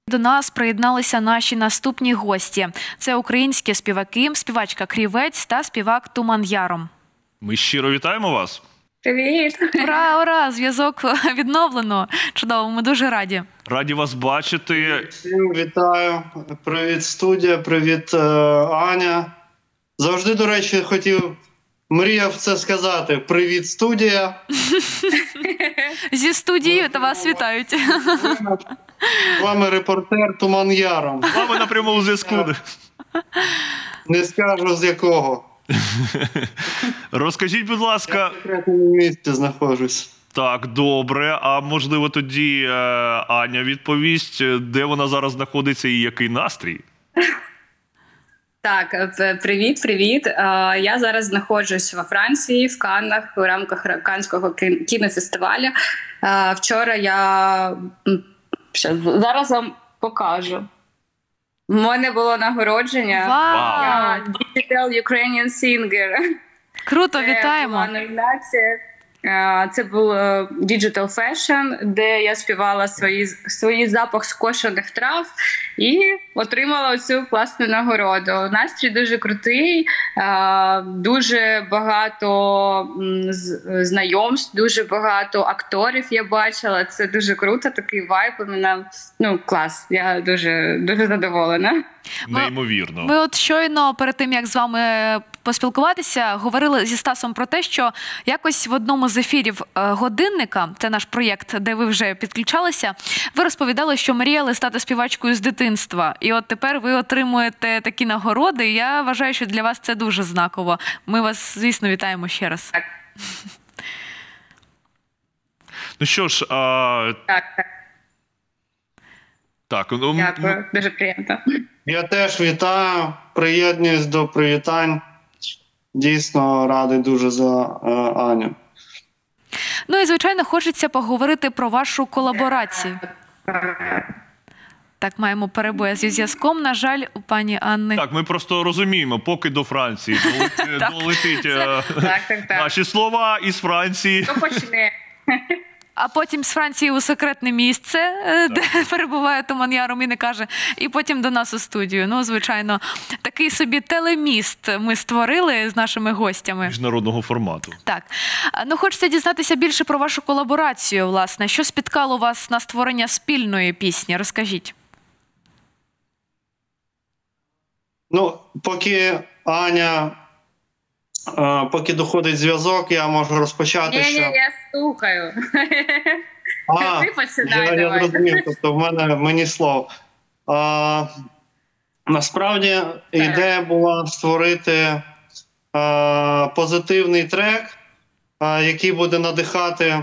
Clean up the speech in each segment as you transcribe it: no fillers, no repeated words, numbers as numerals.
До нас приєдналися наші наступні гості. Це українські співаки, співачка Крівець та співак Туман Яром. Ми щиро вітаємо вас. Привіт! Ура, ура! Зв'язок відновлено. Чудово, ми дуже раді. Раді вас бачити. Всім вітаю. Привіт, студія, привіт, Аня. Завжди, до речі, мріяв це сказати. Привіт, студія. Зі студією та вас вітають. З вами репортер Туман Яром. З вами на прямому зв'язку. Не скажу з якого. Розкажіть, будь ласка. Я в секретному місці знаходжусь. Так, добре. А можливо тоді Аня відповість, де вона зараз знаходиться і який настрій? Так, привіт. Я зараз знаходжусь во Франції, в Каннах, у рамках Каннського кінофестивалю. Вчора зараз вам покажу. У мене було нагородження. Вау! Digital Ukrainian Singer. Круто, вітаємо. Це була номінація. Це був Digital Fashion, де я співала свій запах скошених трав і отримала цю класну нагороду. Настрій дуже крутий, дуже багато знайомств, дуже багато акторів я бачила. Це дуже круто, такий вайб. Клас, я дуже задоволена. Неймовірно. Ми от щойно перед тим, як з вами поспілкуватися, говорили зі Стасом про те, що якось в одному з ефірів «Годинника», це наш проєкт, де ви вже підключалися, ви розповідали, що мріяли стати співачкою з дитинства. І от тепер ви отримуєте такі нагороди. Я вважаю, що для вас це дуже знаково. Ми вас, звісно, вітаємо ще раз. Так. Ну що ж, Так. Дякую, дуже приємно. Я теж вітаю, приєднуюсь до привітань. Дійсно радий дуже за Аню. Ну і, звичайно, хочеться поговорити про вашу колаборацію. Так, маємо перебої зі зв'язком, на жаль, у пані Анни. Так, ми просто розуміємо, поки до Франції долетить наші слова із Франції. Хто почне? А потім з Франції у секретне місце, де перебуває Туман Яром і не каже, і потім до нас у студію. Ну, звичайно, такий собі телеміст ми створили з нашими гостями. Міжнародного формату. Так. Ну, хочеться дізнатися більше про вашу колаборацію, власне. Що спіткало вас на створення спільної пісні? Розкажіть. Ну, поки доходить зв'язок, я можу розпочати, що... Ні, я слухаю. Ти починай, я зрозумів, тобто мені слово. Насправді, ідея була створити позитивний трек, який буде надихати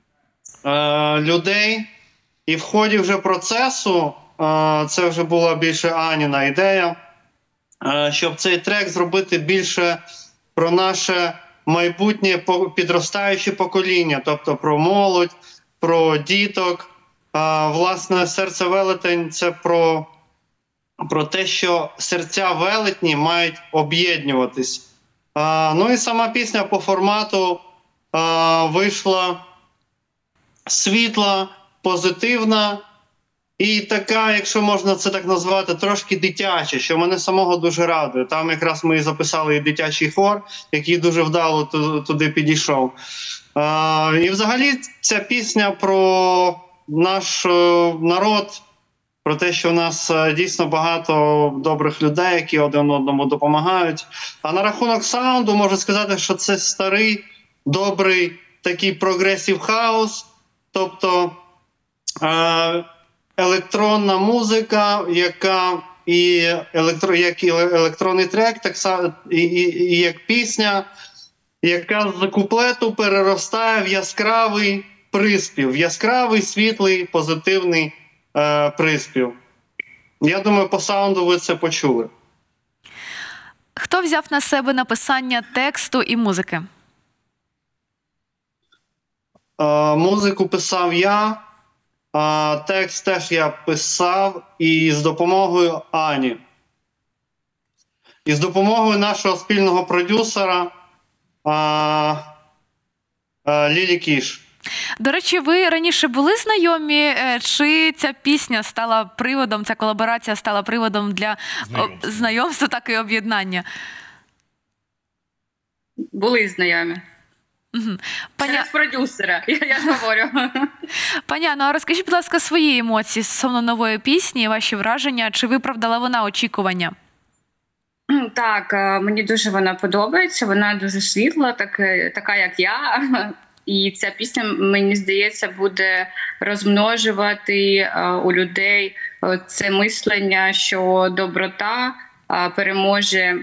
людей. І в ході вже процесу, це вже була більше Аніна ідея, щоб цей трек зробити більше про наше майбутнє підростаюче покоління, тобто про молодь, про діток. Власне, «Серце велетень» – це про те, що серця велетні мають об'єднуватись. Ну і сама пісня по формату вийшла світла, позитивна і така, якщо можна це так назвати, трошки дитяча, що мене самого дуже радує. Там якраз ми записали і дитячий хор, який дуже вдало туди підійшов. І взагалі ця пісня про наш народ, про те, що в нас дійсно багато добрих людей, які один одному допомагають. А на рахунок саунду можу сказати, що це старий, добрий такий прогресив хаус, тобто електронна музика, яка як і електронний трек, так само і як пісня, яка з куплету переростає в яскравий приспів, в яскравий, світлий, позитивний приспів. Я думаю, по саунду ви це почули. Хто взяв на себе написання тексту і музики? Музику писав я, текст теж я писав і з допомогою Ані. І з допомогою нашого спільного продюсера Лілі Кіш. До речі, ви раніше були знайомі, чи ця пісня стала приводом, ця колаборація стала приводом для знайомства, так і об'єднання? Були знайомі. Через продюсера, я ж говорю. Пані Анно, а розкажіть, будь ласка, свої емоції стосовно нової пісні, ваші враження, чи виправдала вона очікування? Так, мені дуже вона подобається, вона дуже світла, така як я. І ця пісня, мені здається, буде розмножувати у людей це мислення, що доброта переможе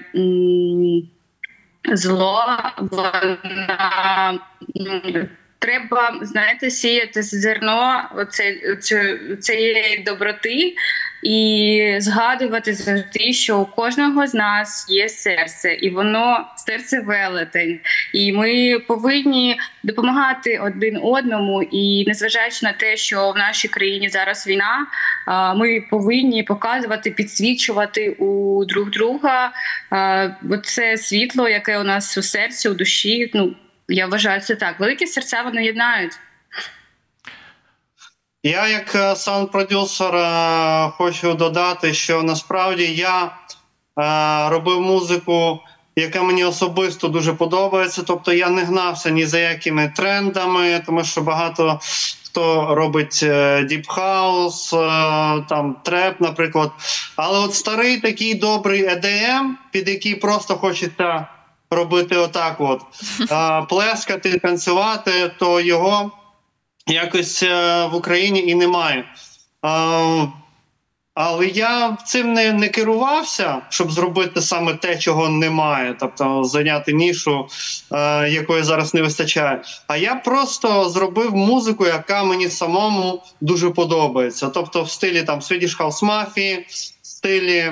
зло. Вона треба, знаєте, сіяти зерно цієї доброти і згадувати завжди, що у кожного з нас є серце, і воно серце велетень. І ми повинні допомагати один одному, і незважаючи на те, що в нашій країні зараз війна, ми повинні показувати, підсвічувати у друг друга це світло, яке у нас у серці, у душі. Ну, я вважаю, це так. Великі серця, вони єднають. Я як саунд-продюсер хочу додати, що насправді я робив музику, яка мені особисто дуже подобається. Тобто я не гнався ні за якими трендами, тому що багато хто робить Deep House, там треп, наприклад. Але от старий такий добрий EDM, під який просто хочеться робити отак от, плескати, танцювати, то його якось в Україні і немає. Але я цим не керувався, щоб зробити саме те, чого немає, тобто зайняти нішу, якої зараз не вистачає. А я просто зробив музику, яка мені самому дуже подобається. Тобто в стилі там Swedish House Mafia, в стилі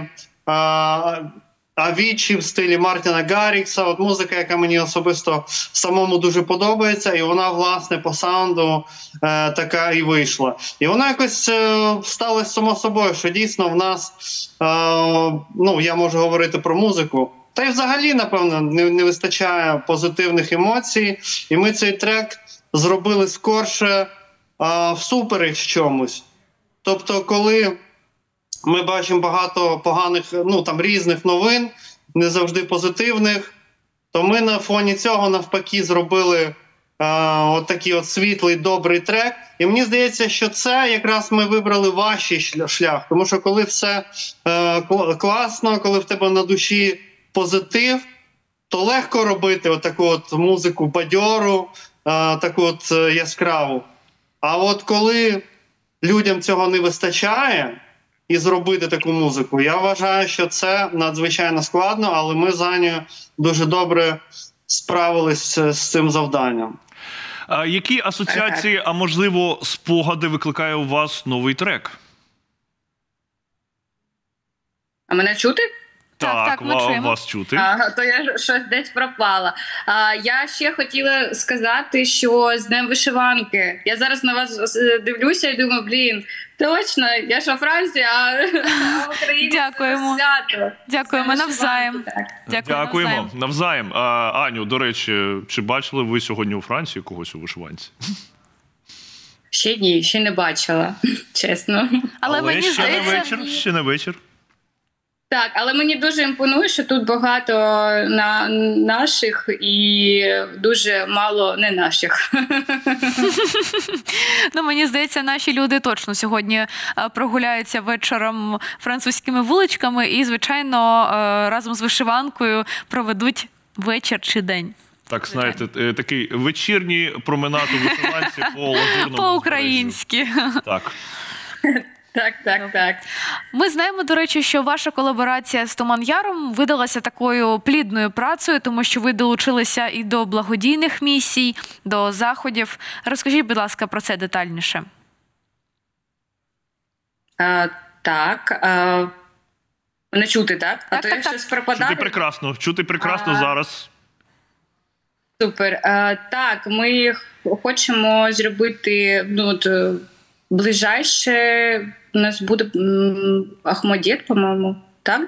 Авічі, в стилі Мартіна Гаррікса. От музика, яка мені особисто самому дуже подобається, і вона, власне, по саунду така і вийшла. І вона якось сталося само собою, що дійсно в нас, ну, я можу говорити про музику, та й взагалі, напевно, не вистачає позитивних емоцій, і ми цей трек зробили скорше всупереч чомусь. Тобто, коли ми бачимо багато поганих, ну там різних новин, не завжди позитивних, то ми на фоні цього навпаки зробили отакий от світлий, добрий трек. І мені здається, що це якраз ми вибрали важчий шлях, тому що коли все класно, коли в тебе на душі позитив, то легко робити отаку от музику бадьору, таку от яскраву. А от коли людям цього не вистачає, і зробити таку музику, я вважаю, що це надзвичайно складно, але ми з Анею дуже добре справились з цим завданням. Які асоціації, а можливо спогади викликає у вас новий трек? А мене чути? Так, ми чуємо. Вас чути. То я щось десь пропала. Я ще хотіла сказати, що з Днем вишиванки. Я зараз на вас дивлюся і думаю, точно, я ж у Франції, а в Україні Дякуємо. свято. Дякуємо навзаєм. Дякуємо навзаєм. Аню, до речі, чи бачили ви сьогодні у Франції когось у вишиванці? Ще ні, ще не бачила, чесно. Але мені ще здається... ще не вечір. Так, але мені дуже імпонує, що тут багато наших і дуже мало не наших. Ну, мені здається, наші люди точно сьогодні прогуляються вечором французькими вуличками і, звичайно, разом з вишиванкою проведуть вечір чи день. Так, знаєте, такий вечірній променад у вишиванці по Лазурному по-українськи. Так. Так. Ми знаємо, до речі, що ваша колаборація з Туман Яром видалася такою плідною працею, тому що ви долучилися і до благодійних місій, до заходів. Розкажіть, будь ласка, про це детальніше. Так. Не чути, так? А то я щось пропадаю. Чути прекрасно зараз. Супер. Так, ми хочемо зробити, ближайше у нас буде Ахмадет, по-моєму, так?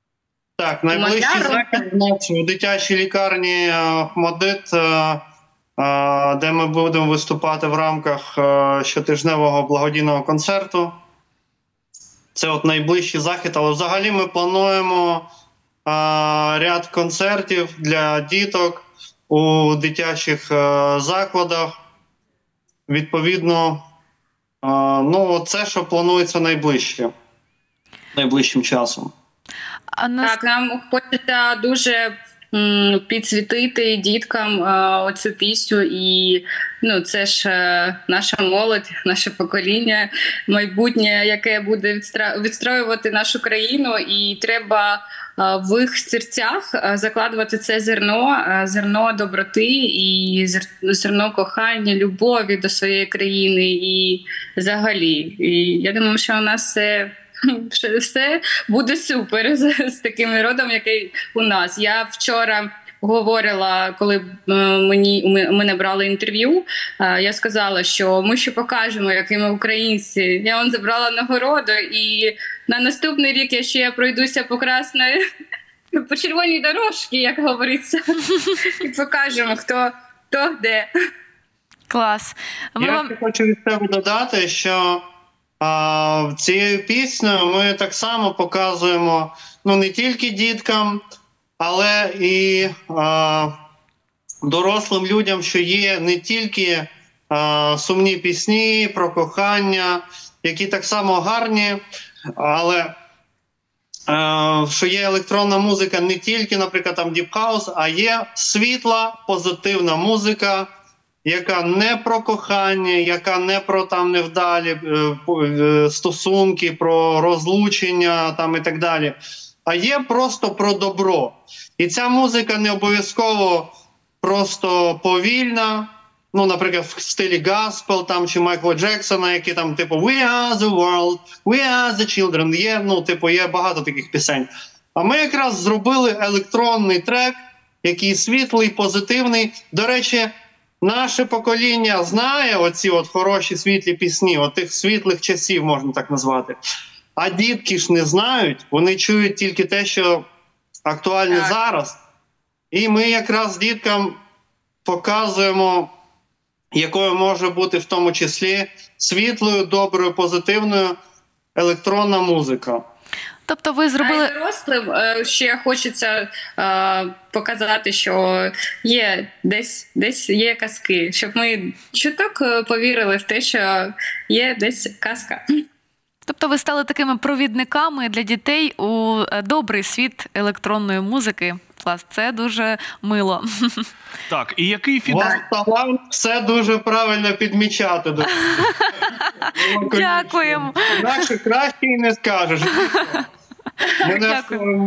Так, найближчий захід у нас у дитячій лікарні Ахмадет де ми будемо виступати в рамках щотижневого благодійного концерту. Це от найближчий захід, але взагалі ми плануємо ряд концертів для діток у дитячих закладах. Відповідно, це, що планується найближчим часом. Так, нам хочеться дуже підсвітити діткам оцю пісню, і це ж наша молодь, наше покоління, майбутнє, яке буде відстроювати нашу країну, і треба в їх серцях закладувати це зерно доброти і зерно кохання, любові до своєї країни і взагалі. І я думаю, що у нас все буде супер з таким народом, який у нас. Я вчора говорила, коли мене брали інтерв'ю, я сказала, що ми ще покажемо, які ми українці. Я забрала нагороду, і на наступний рік я ще пройдуся по червоній дорожці, як говориться, і покажемо, хто де. Клас. Я хочу від себе додати, що цією піснею ми так само показуємо не тільки діткам, але і дорослим людям, що є не тільки сумні пісні про кохання, які так само гарні, але що є електронна музика не тільки, наприклад, там Deep House, а є світла, позитивна музика, яка не про кохання, яка не про там невдалі стосунки, про розлучення там і так далі, а є просто про добро. І ця музика не обов'язково просто повільна, наприклад, в стилі Gospel там, чи Майкла Джексона, які там типу «We are the world», «We are the children», є багато таких пісень. А ми якраз зробили електронний трек, який світлий, позитивний. До речі, наше покоління знає оці хороші світлі пісні, тих світлих часів, можна так назвати. А дітки ж не знають, вони чують тільки те, що актуальне зараз. І ми якраз діткам показуємо, якою може бути в тому числі світлою, доброю, позитивною електронна музика. Тобто ви зробили... А дорослим ще хочеться показати, що є десь є казки, щоб ми чуток повірили в те, що є десь казка. Тобто ви стали такими провідниками для дітей у добрий світ електронної музики. Клас, це дуже мило. Так, і який фідбек? У вас талант все дуже правильно підмічати. Дякуємо. Інакше краще і не скажеш. Мене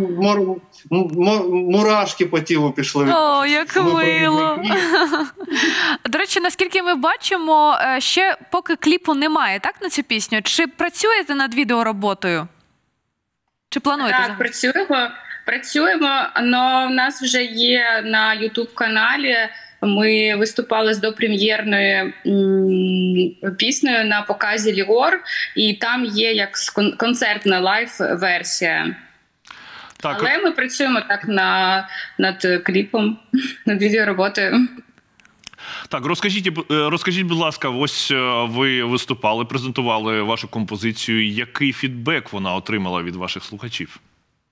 мурашки по тілу пішли. О, як мило. До речі, наскільки ми бачимо, ще поки кліпу немає, так, на цю пісню? Чи працюєте над відеороботою? Чи плануєте? Так, працюємо, але в нас вже є на YouTube-каналі. Ми виступали з допрем'єрною піснею на показі Ліор, і там є як концертна лайв-версія. Так. Але ми працюємо так над кліпом, над відеороботою. Так, розкажіть, будь ласка, ось ви виступали, презентували вашу композицію. Який фідбек вона отримала від ваших слухачів?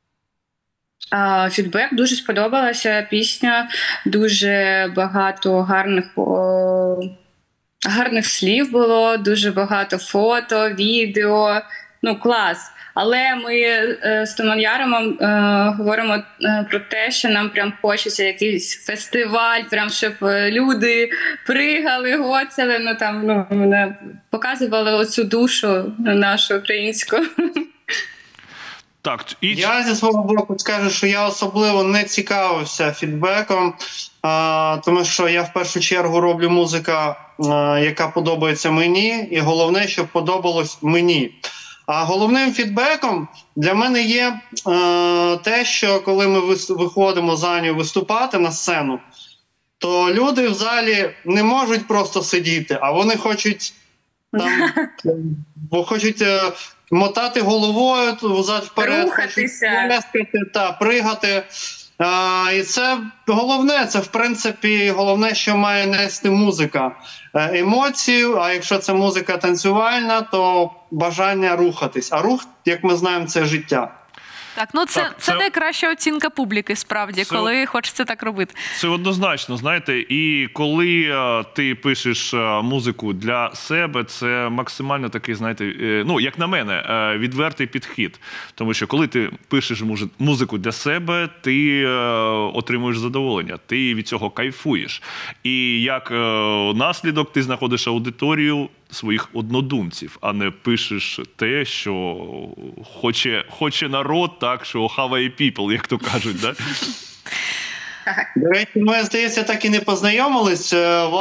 Фідбек, дуже сподобалася пісня, дуже багато гарних слів було, дуже багато фото, відео, клас. Але ми з Томом Яромом говоримо про те, що нам прям хочеться якийсь фестиваль, прям щоб люди пригали, гоцали, мене показували оцю душу нашу українську. Так, Я зі свого боку скажу, що я особливо не цікавився фідбеком, тому що я в першу чергу роблю музику, яка подобається мені, і головне, щоб подобалось мені. А головним фідбеком для мене є те, що коли ми виходимо з Анею виступати на сцену, то люди в залі не можуть просто сидіти, а вони хочуть мотати головою взад-вперед, рухатися, пригати. І це головне, це в принципі головне, що має нести музика. Емоцію, а якщо це музика танцювальна, то бажання рухатись. А рух, як ми знаємо, це життя. Так, ну це найкраща оцінка публіки, справді, коли хочеться так робити. Це однозначно, знаєте, і коли ти пишеш музику для себе, це максимально такий, знаєте, ну, як на мене, відвертий підхід. Тому що коли ти пишеш музику для себе, ти отримуєш задоволення, ти від цього кайфуєш. І як наслідок ти знаходиш аудиторію своїх однодумців, а не пишеш те, що хоче народ, так, що хаває people, як то кажуть, да? До речі, ми, здається, так і не познайомились.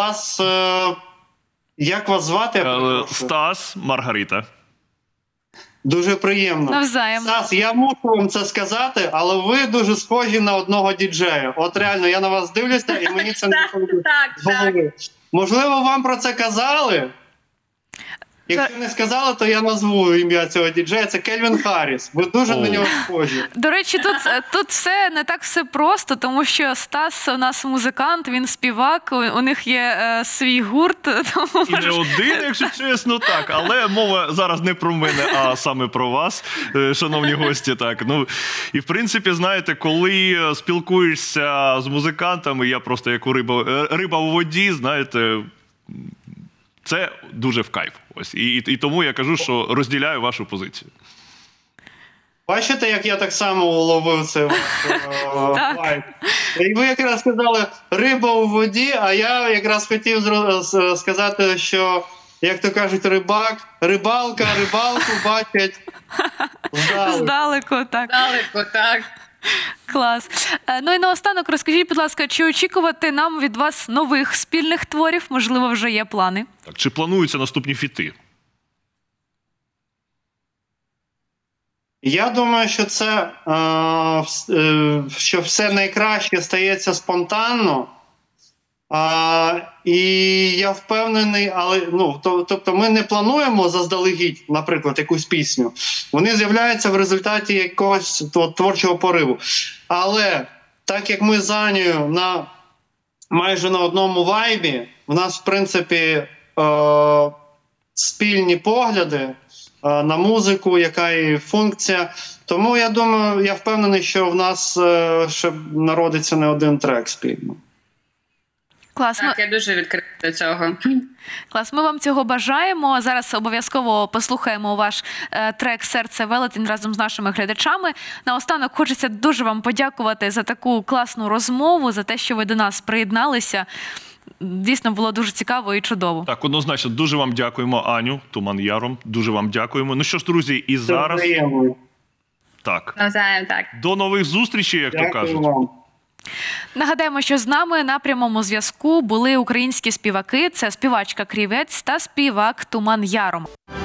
Як вас звати? Стас, Маргарита. Дуже приємно. Навзаєм. Стас, я мушу вам це сказати, але ви дуже схожі на одного діджея. От реально, я на вас дивлюся, і мені це не виходить з голови. Можливо, вам про це казали? Якщо не сказали, то я назву ім'я цього діджея. Це Кельвін Харріс. Ви дуже на нього схожі. До речі, тут все не так все просто, тому що Стас у нас музикант, він співак, у них є свій гурт. Тому... І не один, якщо чесно, так. Але мова зараз не про мене, а саме про вас, шановні гості. Так. Ну, і в принципі, знаєте, коли спілкуєшся з музикантами, я просто як риба у воді, знаєте, це дуже в кайф. Ось. І тому я кажу, що розділяю вашу позицію. Бачите, як я так само уловив це вайб? І ви якраз сказали «риба у воді», а я якраз хотів сказати, що, як то кажуть, рибалку бачать здалеку. Так. Здалеку, так. Клас. Ну і наостанок розкажіть, будь ласка, чи очікувати нам від вас нових спільних творів? Можливо, вже є плани? Так, чи плануються наступні фіти? Я думаю, що що все найкраще стається спонтанно. І я впевнений, але тобто ми не плануємо заздалегідь, наприклад, якусь пісню. Вони з'являються в результаті якогось творчого пориву. Але так як ми з Анею майже на одному вайбі, в нас, в принципі, спільні погляди на музику, яка її функція. Тому я думаю, я впевнений, що в нас ще народиться не один трек спільно. Клас. Так, я дуже відкрита до цього. Клас, ми вам цього бажаємо. Зараз обов'язково послухаємо ваш трек «Серце велетень» разом з нашими глядачами. Наостанок хочеться дуже вам подякувати за таку класну розмову, за те, що ви до нас приєдналися. Дійсно, було дуже цікаво і чудово. Так, однозначно, дуже вам дякуємо, Аню, Туман Яром. Дуже вам дякуємо. Ну що ж, друзі, і зараз... Так. Навзаєм, так. До нових зустрічей, як то кажуть. Вам. Нагадаємо, що з нами на прямому зв'язку були українські співаки. Це співачка Крівець та співак Туман Яром.